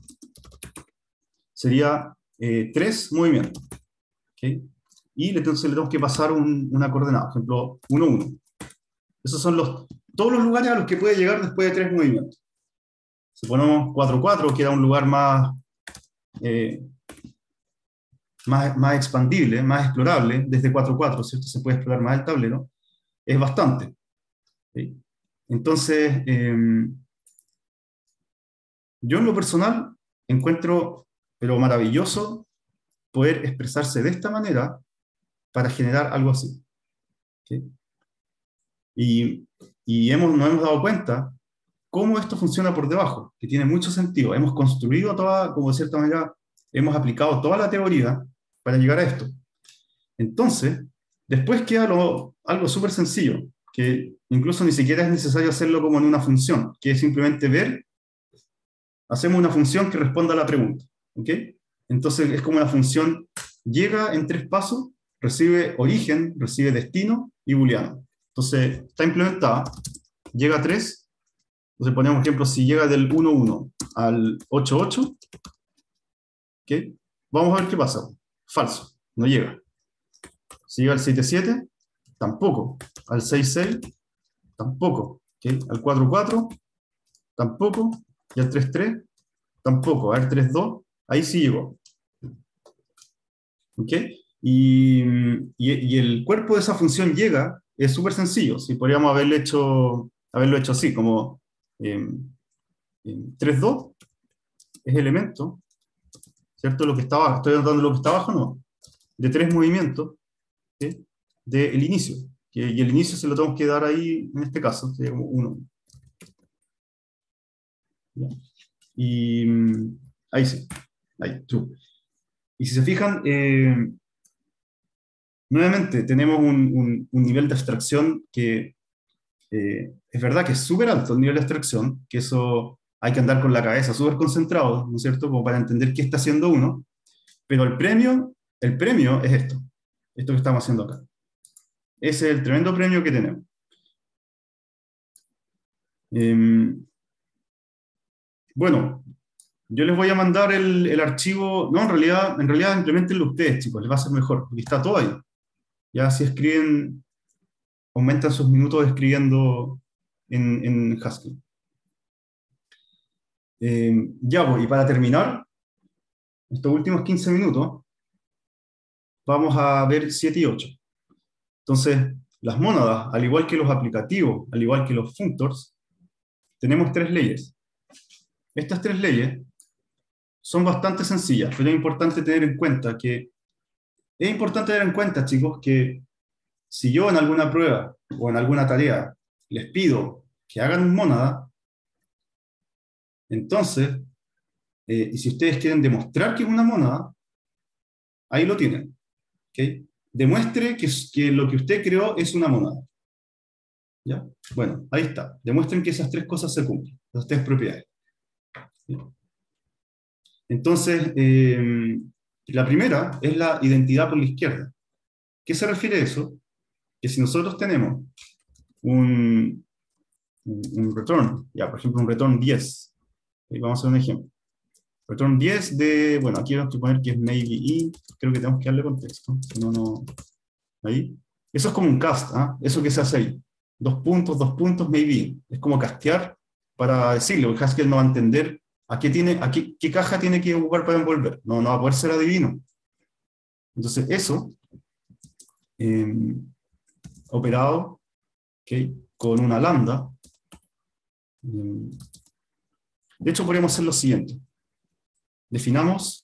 Sería eh, tres movimientos, ¿ok? Y entonces le tenemos que pasar un, una coordenada, por ejemplo, uno, uno. Esos son los, todos los lugares a los que puede llegar después de tres movimientos. Si ponemos cuatro, cuatro, que era un lugar más, eh, más, más expandible, más explorable, desde cuatro, cuatro, ¿cierto? Se puede explorar más el tablero, es bastante. ¿Sí? Entonces, eh, yo en lo personal encuentro, pero maravilloso, poder expresarse de esta manera para generar algo así. ¿Sí? Y, y hemos, nos hemos dado cuenta cómo esto funciona por debajo, que tiene mucho sentido. Hemos construido toda, como de cierta manera, hemos aplicado toda la teoría para llegar a esto. Entonces, después queda lo, algo súper sencillo, que incluso ni siquiera es necesario hacerlo como en una función, que es simplemente ver, hacemos una función que responda a la pregunta. ¿Ok? Entonces es como una función llega en tres pasos, recibe origen, recibe destino y booleano. Entonces está implementada, llega a tres. Entonces ponemos ejemplo, si llega del uno uno al ocho ocho, ¿okay? Vamos a ver qué pasa. Falso, no llega. Si llega al siete siete, tampoco. Al seis seis, tampoco. ¿Okay? Al cuatro cuatro, tampoco. Y al tres tres, tampoco. Al tres dos, ahí sí llegó. ¿Ok? Y, y, y el cuerpo de esa función llega, es súper sencillo. Si podríamos haberlo hecho, haberlo hecho así, como eh, tres dos es elemento, ¿cierto? Lo que está abajo, estoy anotando lo que está abajo, no. De tres movimientos, ¿sí? Del inicio. ¿Sí? Y el inicio se lo tenemos que dar ahí, en este caso, sería como uno. ¿Ya? Y ahí sí, ahí, true. Y si se fijan, eh, nuevamente tenemos un, un, un nivel de abstracción que eh, es verdad que es súper alto el nivel de abstracción, que eso hay que andar con la cabeza súper concentrado, ¿no es cierto?, como para entender qué está haciendo uno, pero el premio, el premio es esto, esto que estamos haciendo acá. Ese es el tremendo premio que tenemos. Eh, bueno, yo les voy a mandar el, el archivo, no, en realidad, en realidad implementenlo ustedes, chicos, les va a ser mejor, porque está todo ahí. Ya si escriben, aumentan sus minutos escribiendo en, en Haskell. Eh, ya, pues, y para terminar, estos últimos quince minutos, vamos a ver siete y ocho. Entonces, las mónadas, al igual que los aplicativos, al igual que los functors, tenemos tres leyes. Estas tres leyes son bastante sencillas, pero es importante tener en cuenta que, es importante tener en cuenta, chicos, que si yo en alguna prueba o en alguna tarea les pido que hagan un mónada, entonces, eh, y si ustedes quieren demostrar que es una mónada, ahí lo tienen. ¿Okay? demuestre que, que lo que usted creó es una mónada. ¿Ya? Bueno, ahí está. Demuestren que esas tres cosas se cumplen, las tres propiedades. ¿Sí? Entonces, eh, la primera es la identidad por la izquierda. ¿Qué se refiere a eso? Que si nosotros tenemos un, un, un return, ya, por ejemplo, un return diez, ¿sí? Vamos a hacer un ejemplo. Return diez de, bueno, aquí vamos a poner que es maybe int, creo que tenemos que darle contexto, si no, no, ahí. Eso es como un cast, ¿ah? Eso que se hace ahí. Dos puntos, dos puntos, maybe int. Es como castear para decirle, el Haskell no va a entender a qué, tiene, a qué, qué caja tiene que ocupar para envolver. No, no va a poder ser adivino. Entonces, eso, eh, operado, ¿okay? Con una lambda. Eh, de hecho, podríamos hacer lo siguiente. Definamos.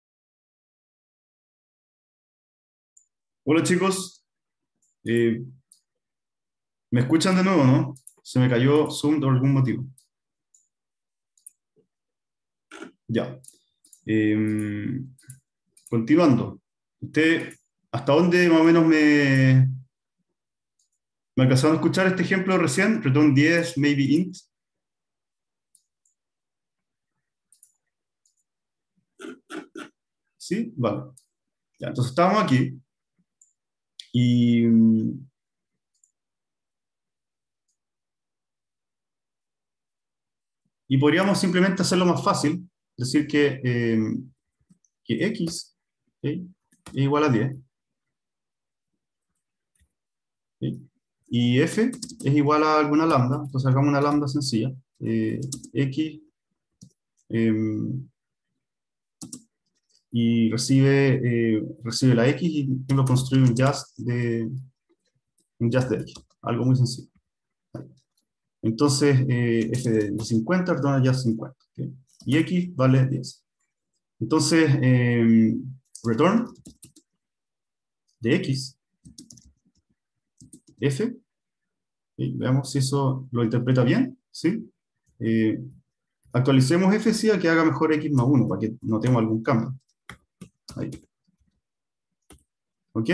Hola chicos, eh, ¿me escuchan de nuevo, no? Se me cayó Zoom por algún motivo. Ya. Eh, continuando. ¿Usted hasta dónde más o menos me, me alcanzaron a escuchar este ejemplo recién? Return diez, maybe int. ¿Sí? Vale. Ya, entonces estamos aquí. Y, y podríamos simplemente hacerlo más fácil. Decir que, eh, que x, ¿okay? Es igual a diez. ¿Okay? Y f es igual a alguna lambda. Entonces hagamos una lambda sencilla. Eh, x eh, y recibe, eh, recibe la x y tengo que construir un just de, un just de x. Algo muy sencillo. Entonces, eh, f de cincuenta retorna just cincuenta. ¿Okay? Y x vale diez. Entonces, eh, return de x, f, ¿okay? Veamos si eso lo interpreta bien. ¿Sí? Eh, actualicemos f sí a que haga mejor x más uno, para que notemos algún cambio. Ahí. ¿Ok?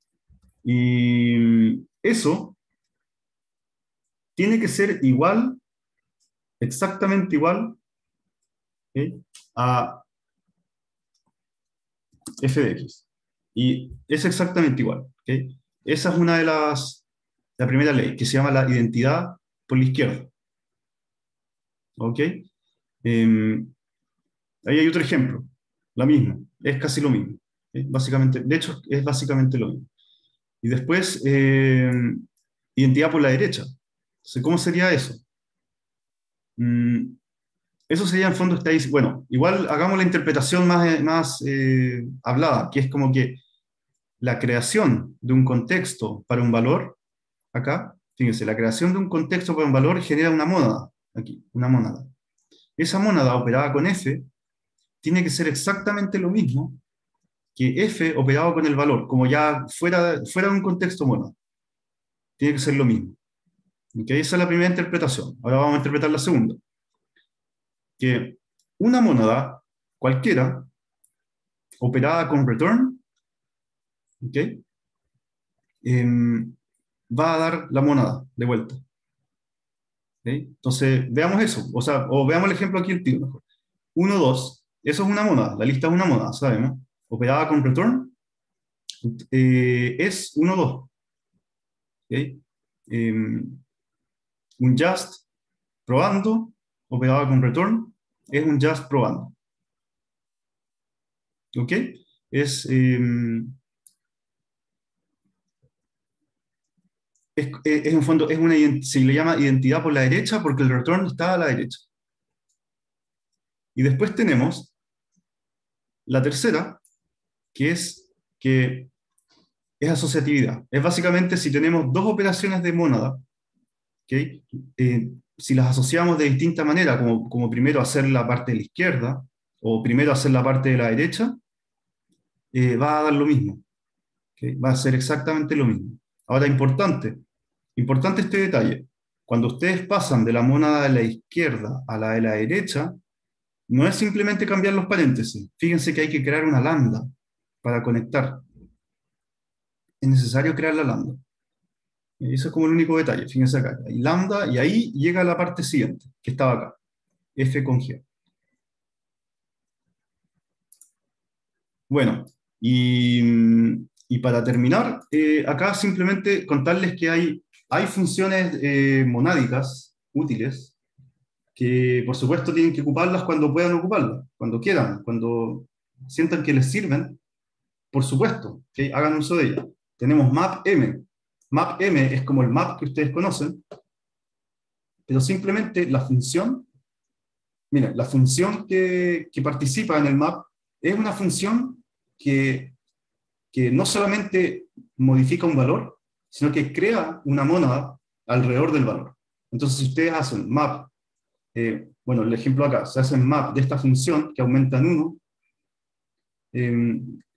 Y eso tiene que ser igual, exactamente igual, ¿okay? A f de x. Y es exactamente igual. ¿Okay? Esa es una de las, la primera ley, que se llama la identidad por la izquierda. ¿Ok? Eh, ahí hay otro ejemplo. La misma. Es casi lo mismo. ¿Okay? Básicamente, de hecho, es básicamente lo mismo. Y después, eh, identidad por la derecha. Entonces, ¿cómo sería eso? Mm, eso sería en fondo, estáis, bueno, igual hagamos la interpretación más, más eh, hablada, que es como que la creación de un contexto para un valor, acá, fíjense, la creación de un contexto para un valor genera una mónada, aquí, una mónada. Esa mónada operada con f tiene que ser exactamente lo mismo que f operado con el valor, como ya fuera, fuera de un contexto mónada. Tiene que ser lo mismo. ¿Okay? Esa es la primera interpretación. Ahora vamos a interpretar la segunda. Que una mónada cualquiera operada con return, ¿okay? eh, va a dar la mónada de vuelta. ¿Okay? Entonces, veamos eso. O sea, o veamos el ejemplo aquí el tiro mejor. uno, dos, eso es una mónada. La lista es una mónada, sabemos. Operada con return eh, es uno, dos. ¿Okay? Eh, un just probando, operada con return, es un just probando. ¿Ok? Es, eh, es, es, en fondo, es una, se le llama identidad por la derecha porque el return está a la derecha. Y después tenemos la tercera, que es que es asociatividad. Es básicamente si tenemos dos operaciones de mónada, ¿okay? eh, si las asociamos de distinta manera, como, como primero hacer la parte de la izquierda o primero hacer la parte de la derecha, eh, va a dar lo mismo. ¿Okay? Va a ser exactamente lo mismo. Ahora, importante, importante este detalle. Cuando ustedes pasan de la mónada de la izquierda a la de la derecha, no es simplemente cambiar los paréntesis. Fíjense que hay que crear una lambda para conectar. es necesario crear la lambda. Y eso es como el único detalle, fíjense acá. Hay lambda y ahí llega la parte siguiente, que estaba acá, f con g. Bueno, y, y para terminar, eh, acá simplemente contarles que hay, hay funciones eh, monádicas útiles que por supuesto tienen que ocuparlas cuando puedan ocuparlas, cuando quieran, cuando sientan que les sirven, por supuesto, que hagan uso de ellas. Tenemos map_m. Map_m es como el map que ustedes conocen, pero simplemente la función, miren, la función que, que participa en el map es una función que, que no solamente modifica un valor, sino que crea una mónada alrededor del valor. Entonces, si ustedes hacen map, eh, bueno, el ejemplo acá, se hace map de esta función que aumenta en uno, eh,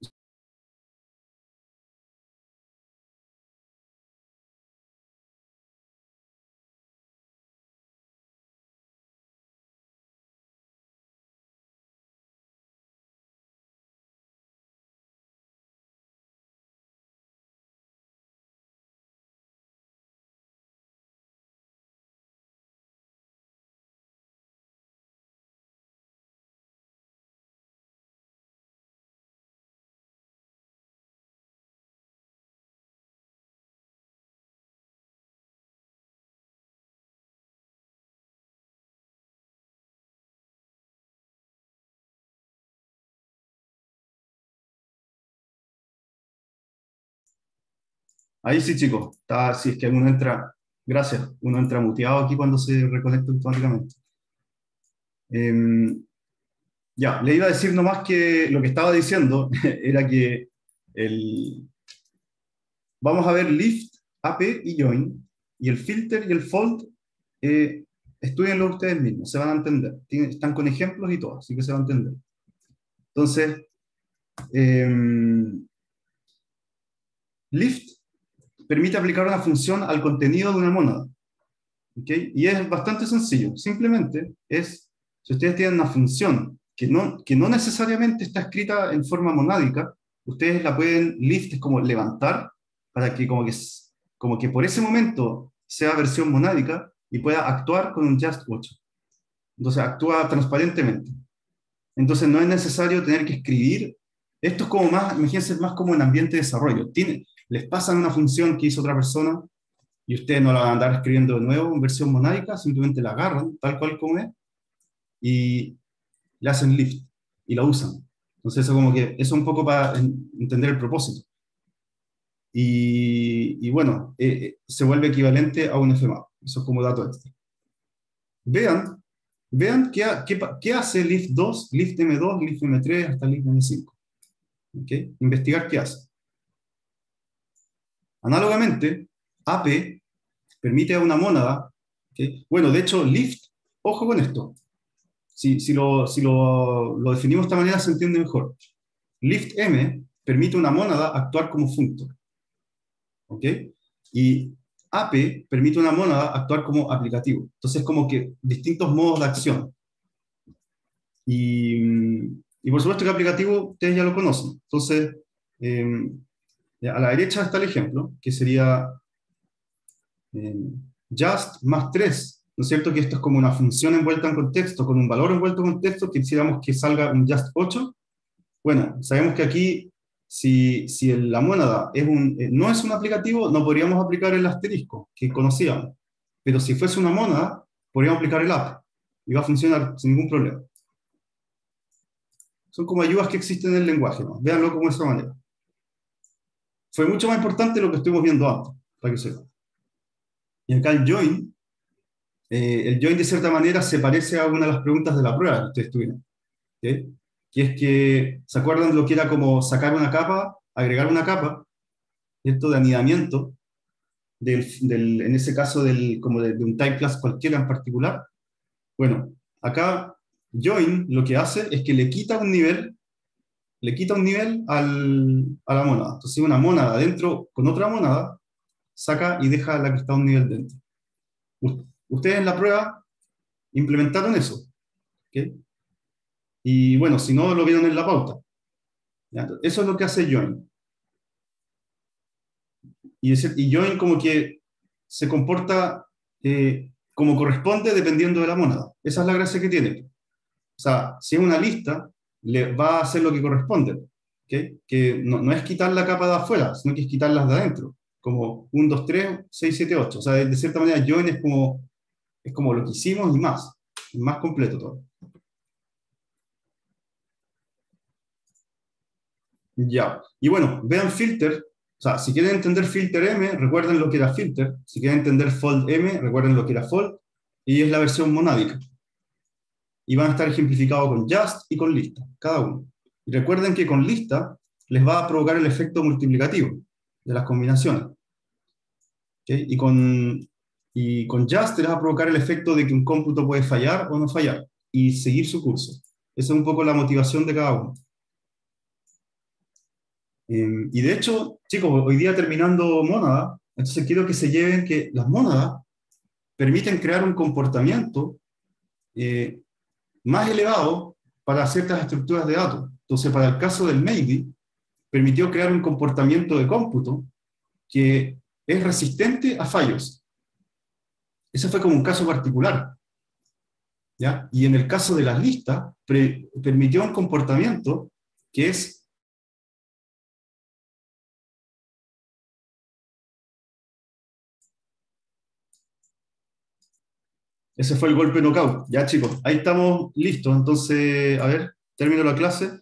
ahí sí, chicos, está, si es que uno entra, gracias, uno entra muteado aquí cuando se reconecta automáticamente. Eh, ya, le iba a decir nomás que lo que estaba diciendo era que el, vamos a ver lift, ap y join, y el filter y el fold, eh, estudienlo ustedes mismos, se van a entender. Tienen- están con ejemplos y todo, así que se van a entender. Entonces, eh, lift permite aplicar una función al contenido de una mónada. ¿Okay? Y es bastante sencillo. Simplemente es, si ustedes tienen una función que no, que no necesariamente está escrita en forma monádica, ustedes la pueden, lift es como levantar, para que como que, como que por ese momento sea versión monádica y pueda actuar con un just ocho. Entonces actúa transparentemente. Entonces no es necesario tener que escribir. Esto es como más, imagínense, más como en ambiente de desarrollo. Tiene, les pasan una función que hizo otra persona y ustedes no la van a andar escribiendo de nuevo en versión monádica, simplemente la agarran tal cual como es y le hacen lift y la usan. Entonces eso como que eso es un poco para entender el propósito. Y, y bueno, eh, eh, se vuelve equivalente a un F M A P. Eso es como dato extra. Vean, vean qué, qué, qué hace lift dos, lift M dos, lift M tres hasta lift M cinco. ¿Okay? Investigar qué hace. Análogamente, A P permite a una mónada, ¿okay? Bueno, de hecho, lift, ojo con esto, si, si, lo, si lo, lo definimos de esta manera se entiende mejor. Lift M permite a una mónada actuar como functor, ¿ok? Y A P permite a una mónada actuar como aplicativo. Entonces, como que distintos modos de acción. Y, y por supuesto que aplicativo ustedes ya lo conocen. Entonces, eh, a la derecha está el ejemplo, que sería eh, just más tres, ¿no es cierto? Que esto es como una función envuelta en contexto, con un valor envuelto en contexto, que quisiéramos que salga un just ocho. Bueno, sabemos que aquí, si, si el- la mónada es un, eh, no es un aplicativo, no podríamos aplicar el asterisco, que conocíamos. Pero si fuese una mónada, podríamos aplicar el app, y va a funcionar sin ningún problema. Son como ayudas que existen en el lenguaje, ¿no? Véanlo como de esa manera. Fue mucho más importante lo que estuvimos viendo antes, para que sepan. Y acá el join, eh, el join de cierta manera se parece a una de las preguntas de la prueba que ustedes tuvieron. ¿Okay? Que es que, ¿se acuerdan de lo que era como sacar una capa, agregar una capa, esto de anidamiento, del, del, en ese caso del, como de, de un type class cualquiera en particular? Bueno, acá join lo que hace es que le quita un nivel, le quita un nivel al, a la mónada. Entonces una mónada dentro con otra mónada saca y deja la que está un nivel dentro. Ustedes en la prueba implementaron eso. ¿Okay? Y bueno, si no lo vieron en la pauta. ¿Ya? Eso es lo que hace join. y, ese, y join como que se comporta eh, como corresponde dependiendo de la mónada. Esa es la gracia que tiene. O sea, si es una lista, le va a hacer lo que corresponde. ¿Okay? Que no, no es quitar la capa de afuera, sino que es quitarlas de adentro. Como uno, dos, tres, seis, siete, ocho. O sea, de, de cierta manera, join es como, es como lo que hicimos y más. Más completo todo. Ya. Y bueno, vean filter. O sea, si quieren entender filter M, recuerden lo que era filter. Si quieren entender fold M, recuerden lo que era fold. Y es la versión monádica. Y van a estar ejemplificados con just y con lista, cada uno. Y recuerden que con lista les va a provocar el efecto multiplicativo de las combinaciones. ¿Okay? Y, con, y con just les va a provocar el efecto de que un cómputo puede fallar o no fallar y seguir su curso. Esa es un poco la motivación de cada uno. Eh, y de hecho, chicos, hoy día terminando mónada, entonces quiero que se lleven que las mónadas permiten crear un comportamiento eh, más elevado para ciertas estructuras de datos. Entonces, para el caso del maybe, permitió crear un comportamiento de cómputo que es resistente a fallos. Ese fue como un caso particular. ¿Ya? Y en el caso de las listas, pre, permitió un comportamiento que es ese fue el golpe knockout. Ya, chicos, ahí estamos listos. Entonces, a ver, termino la clase.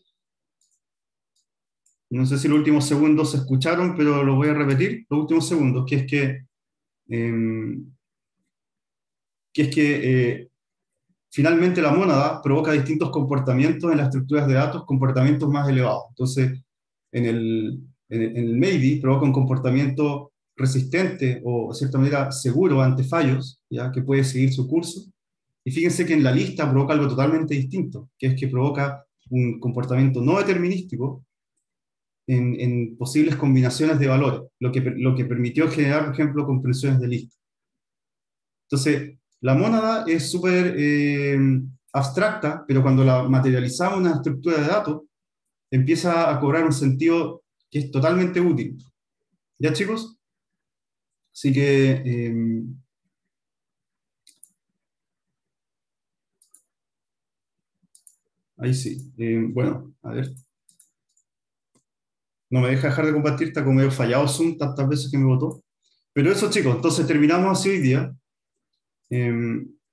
No sé si los últimos segundos se escucharon, pero lo voy a repetir. Los últimos segundos, que es que, eh, que, es que eh, finalmente la mónada provoca distintos comportamientos en las estructuras de datos, comportamientos más elevados. Entonces, en el, en el, en el maybe provoca un comportamiento resistente o, de cierta manera, seguro ante fallos, ¿ya? Que puede seguir su curso. Y fíjense que en la lista provoca algo totalmente distinto, que es que provoca un comportamiento no determinístico en, en posibles combinaciones de valores, lo que, lo que permitió generar, por ejemplo, comprensiones de lista. Entonces, la mónada es súper eh, abstracta, pero cuando la materializamos en una estructura de datos, empieza a cobrar un sentido que es totalmente útil. ¿Ya, chicos? Así que... Eh, ahí sí. Eh, bueno, a ver. No me deja dejar de compartir, está como medio fallado Zoom tantas veces que me votó. Pero eso, chicos, entonces terminamos así hoy día. Eh,